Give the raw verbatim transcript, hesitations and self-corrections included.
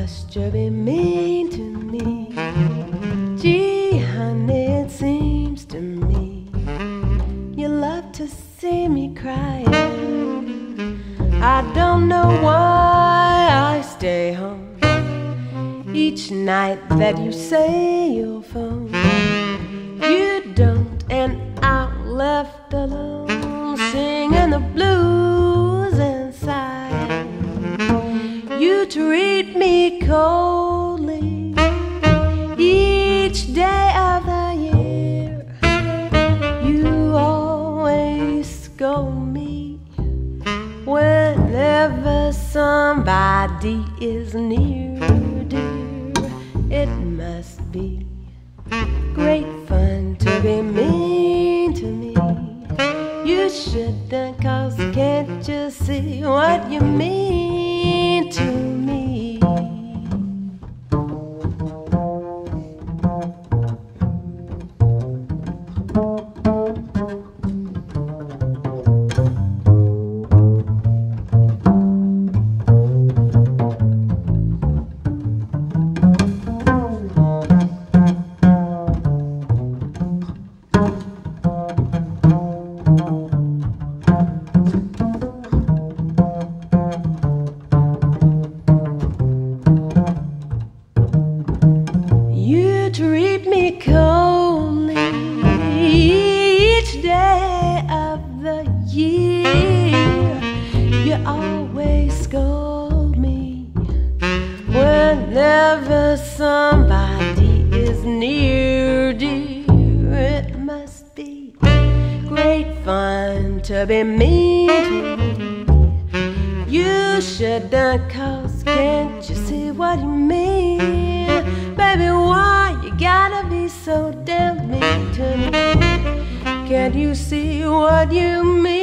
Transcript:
must you be mean to me? Gee, honey, it seems to me you love to see me crying. I don't know why I stay home each night that you say you'll phone. You don't, and I'm left alone, singing the blues inside. You treat me coldly each day of the year. You always scold me whenever somebody is near, dear. It must be great fun to be mean to me. You shouldn't, cause can't you see what you mean to me? You treat me coldly each day of the year. You always scold me whenever somebody is near, dear. It must be great fun to be mean to me. You shouldn't, cause can't you see what you mean? Baby, why you gotta be so damn mean to me? Can't you see what you mean?